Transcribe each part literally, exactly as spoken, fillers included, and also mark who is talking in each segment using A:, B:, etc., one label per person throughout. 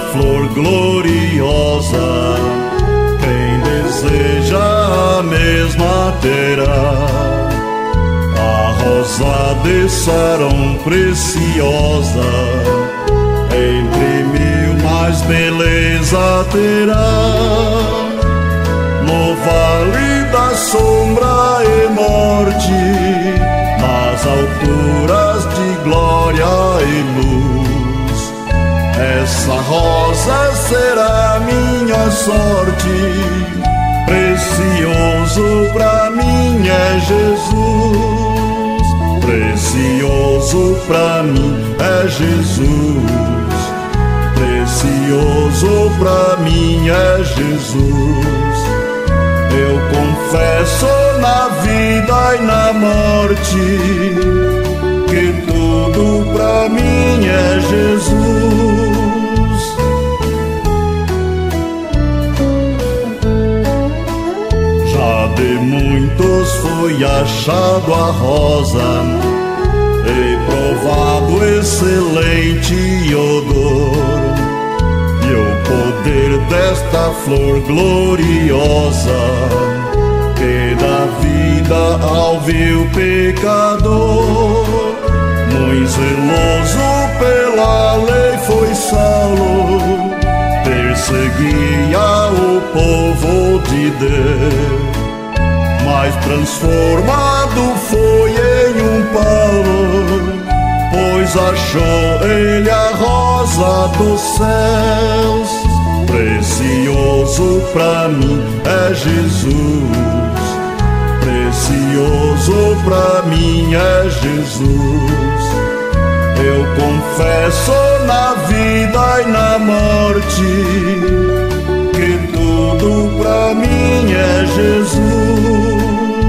A: flor gloriosa, quem deseja a mesma terá. A rosa de Sarão preciosa, entre mil mais beleza terá. No vale da sombra e morte, nas alturas de glória e luz, essa rosa será minha sorte. Precioso pra mim é Jesus, precioso pra mim é Jesus, precioso pra mim é Jesus. Eu confesso na vida e na morte que tudo pra mim é Jesus. Já de muitos foi achado a rosa e provado excelente odor, e o poder desta flor gloriosa que dá vida ao vil pecador. Muito zeloso pela lei foi Saulo, perseguia o povo de Deus, mas transformado foi em um Paulo, pois achou ele a rosa dos céus. Precioso pra mim é Jesus, precioso pra mim é Jesus. Eu confesso na vida e na morte que tudo pra mim é Jesus.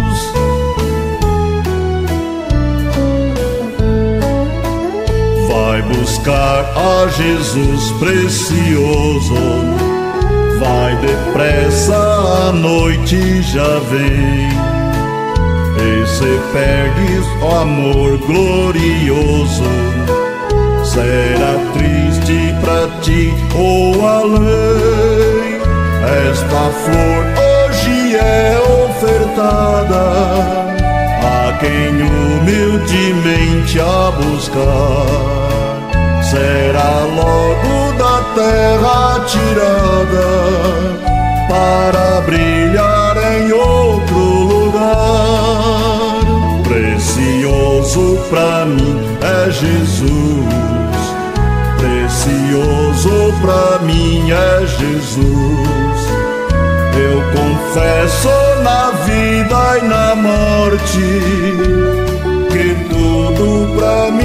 A: Vai buscar a Jesus precioso, vai depressa, a noite já vem. E se perdes o amor glorioso, será triste pra ti ou além. Esta flor hoje é ofertada a quem humildemente a buscar. Será logo da terra tirada para brilhar em outro lugar. Precioso pra mim é Jesus, precioso pra mim é Jesus. Eu confesso na vida e na morte que tudo pra mim